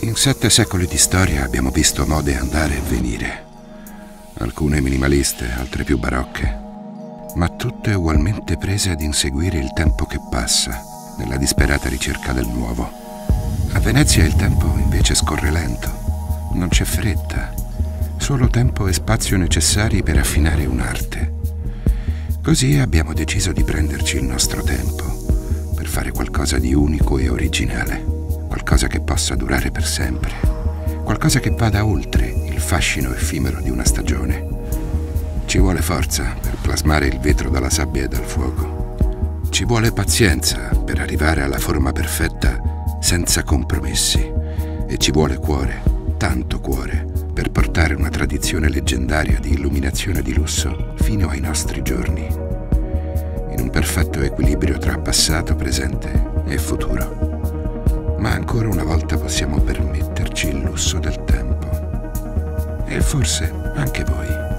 In 7 secoli di storia abbiamo visto mode andare e venire. Alcune minimaliste, altre più barocche, ma tutte ugualmente prese ad inseguire il tempo che passa, nella disperata ricerca del nuovo. A Venezia il tempo invece scorre lento, non c'è fretta, solo tempo e spazio necessari per affinare un'arte. Così abbiamo deciso di prenderci il nostro tempo, per fare qualcosa di unico e originale, qualcosa che possa durare per sempre, qualcosa che vada oltre il fascino effimero di una stagione. Ci vuole forza per plasmare il vetro dalla sabbia e dal fuoco. Ci vuole pazienza per arrivare alla forma perfetta senza compromessi. E ci vuole cuore, tanto cuore, per portare una tradizione leggendaria di illuminazione di lusso fino ai nostri giorni, in un perfetto equilibrio tra passato, presente e futuro. Ma ancora una volta possiamo permetterci il lusso del tempo. E forse anche voi.